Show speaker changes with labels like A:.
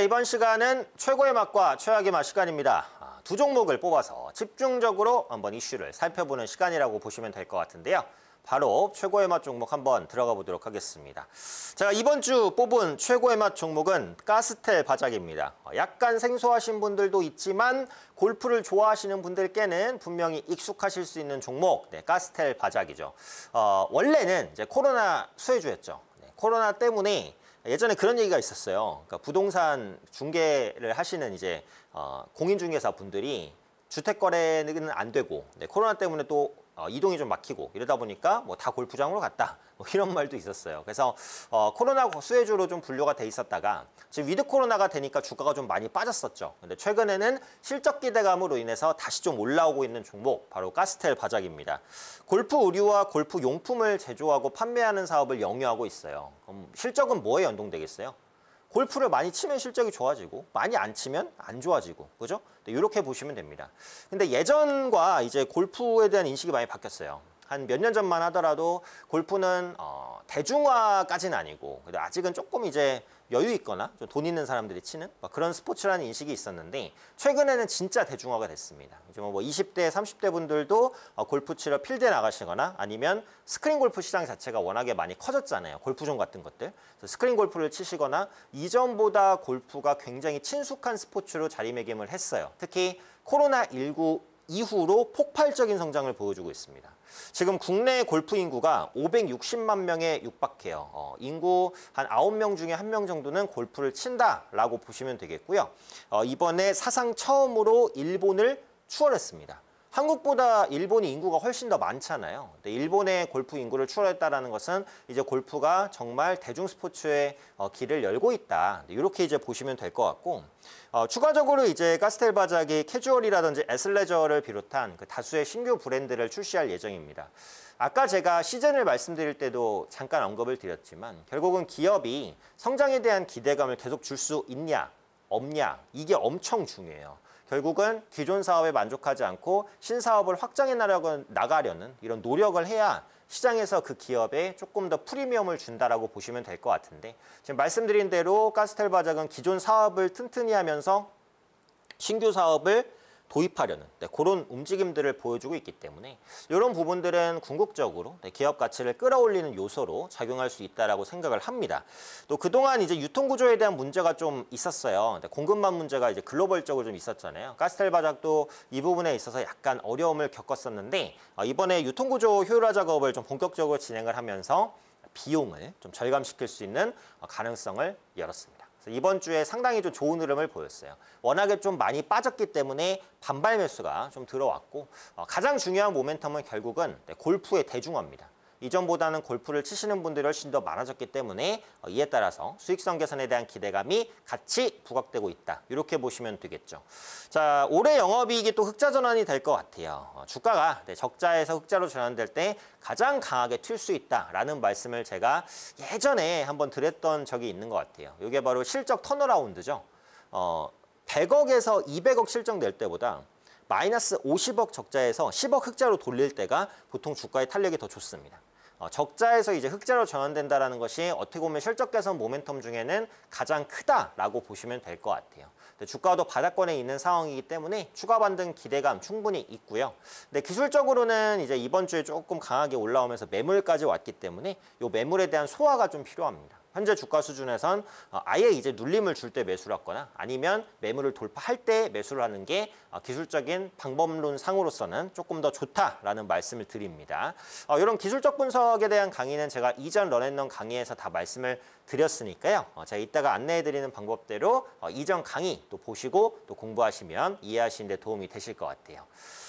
A: 이번 시간은 최고의 맛과 최악의 맛 시간입니다. 두 종목을 뽑아서 집중적으로 한번 이슈를 살펴보는 시간이라고 보시면 될 것 같은데요. 바로 최고의 맛 종목 한번 들어가 보도록 하겠습니다. 제가 이번 주 뽑은 최고의 맛 종목은 가스텔 바작입니다. 약간 생소하신 분들도 있지만 골프를 좋아하시는 분들께는 분명히 익숙하실 수 있는 종목, 가스텔 바작이죠. 원래는 이제 코로나 수혜주였죠. 코로나 때문에 예전에 그런 얘기가 있었어요. 그러니까 부동산 중개를 하시는 이제 공인중개사 분들이 주택 거래는 안 되고 코로나 때문에 또 이동이 좀 막히고 이러다 보니까 뭐 다 골프장으로 갔다 이런 말도 있었어요. 그래서 코로나 수혜주로 좀 분류가 돼 있었다가 지금 위드 코로나가 되니까 주가가 좀 많이 빠졌었죠. 근데 최근에는 실적 기대감으로 인해서 다시 좀 올라오고 있는 종목 바로 가스텔 바작입니다. 골프 의류와 골프 용품을 제조하고 판매하는 사업을 영위하고 있어요. 그럼 실적은 뭐에 연동되겠어요? 골프를 많이 치면 실적이 좋아지고 많이 안 치면 안 좋아지고, 그죠? 이렇게 보시면 됩니다. 근데 예전과 이제 골프에 대한 인식이 많이 바뀌었어요. 한 몇 년 전만 하더라도 골프는 대중화까지는 아니고 그래도 아직은 조금 이제 여유 있거나 좀 돈 있는 사람들이 치는 그런 스포츠라는 인식이 있었는데 최근에는 진짜 대중화가 됐습니다. 이제 뭐 20대, 30대 분들도 골프 치러 필드에 나가시거나 아니면 스크린 골프 시장 자체가 워낙에 많이 커졌잖아요. 골프존 같은 것들. 그래서 스크린 골프를 치시거나 이전보다 골프가 굉장히 친숙한 스포츠로 자리매김을 했어요. 특히 코로나19 이후로 폭발적인 성장을 보여주고 있습니다. 지금 국내 골프 인구가 560만 명에 육박해요. 인구 한 9명 중에 1명 정도는 골프를 친다라고 보시면 되겠고요. 이번에 사상 처음으로 일본을 추월했습니다. 한국보다 일본이 인구가 훨씬 더 많잖아요. 근데 일본의 골프 인구를 추월했다는 것은 이제 골프가 정말 대중 스포츠의 길을 열고 있다. 이렇게 이제 보시면 될 것 같고, 추가적으로 이제 가스텔 바작이 캐주얼이라든지 애슬레저를 비롯한 그 다수의 신규 브랜드를 출시할 예정입니다. 아까 제가 시즌을 말씀드릴 때도 잠깐 언급을 드렸지만 결국은 기업이 성장에 대한 기대감을 계속 줄 수 있냐, 없냐, 이게 엄청 중요해요. 결국은 기존 사업에 만족하지 않고 신사업을 확장해 나가려는 이런 노력을 해야 시장에서 그 기업에 조금 더 프리미엄을 준다라고 보시면 될 것 같은데, 지금 말씀드린 대로 가스텔 바작은 기존 사업을 튼튼히 하면서 신규 사업을 도입하려는 그런 움직임들을 보여주고 있기 때문에 이런 부분들은 궁극적으로 기업 가치를 끌어올리는 요소로 작용할 수 있다라고 생각을 합니다. 또 그동안 이제 유통 구조에 대한 문제가 좀 있었어요. 공급망 문제가 이제 글로벌적으로 좀 있었잖아요. 가스텔 바작도 이 부분에 있어서 약간 어려움을 겪었었는데 이번에 유통 구조 효율화 작업을 좀 본격적으로 진행을 하면서 비용을 좀 절감시킬 수 있는 가능성을 열었습니다. 이번 주에 상당히 좀 좋은 흐름을 보였어요. 워낙에 좀 많이 빠졌기 때문에 반발 매수가 좀 들어왔고, 가장 중요한 모멘텀은 결국은 골프의 대중화입니다. 이전보다는 골프를 치시는 분들이 훨씬 더 많아졌기 때문에 이에 따라서 수익성 개선에 대한 기대감이 같이 부각되고 있다. 이렇게 보시면 되겠죠. 자, 올해 영업이익이 또 흑자 전환이 될 것 같아요. 주가가 적자에서 흑자로 전환될 때 가장 강하게 튈 수 있다라는 말씀을 제가 예전에 한번 드렸던 적이 있는 것 같아요. 이게 바로 실적 턴어라운드죠. 100억에서 200억 실적 낼 때보다 마이너스 50억 적자에서 10억 흑자로 돌릴 때가 보통 주가의 탄력이 더 좋습니다. 적자에서 이제 흑자로 전환된다는 것이 어떻게 보면 실적 개선 모멘텀 중에는 가장 크다라고 보시면 될 것 같아요. 근데 주가도 바닥권에 있는 상황이기 때문에 추가 반등 기대감 충분히 있고요. 근데 기술적으로는 이제 이번 주에 조금 강하게 올라오면서 매물까지 왔기 때문에 이 매물에 대한 소화가 좀 필요합니다. 현재 주가 수준에선 아예 이제 눌림을 줄 때 매수를 하거나 아니면 매물을 돌파할 때 매수를 하는 게 기술적인 방법론 상으로서는 조금 더 좋다라는 말씀을 드립니다. 이런 기술적 분석에 대한 강의는 제가 이전 런앤런 강의에서 다 말씀을 드렸으니까요. 제가 이따가 안내해드리는 방법대로 이전 강의 또 보시고 또 공부하시면 이해하시는 데 도움이 되실 것 같아요.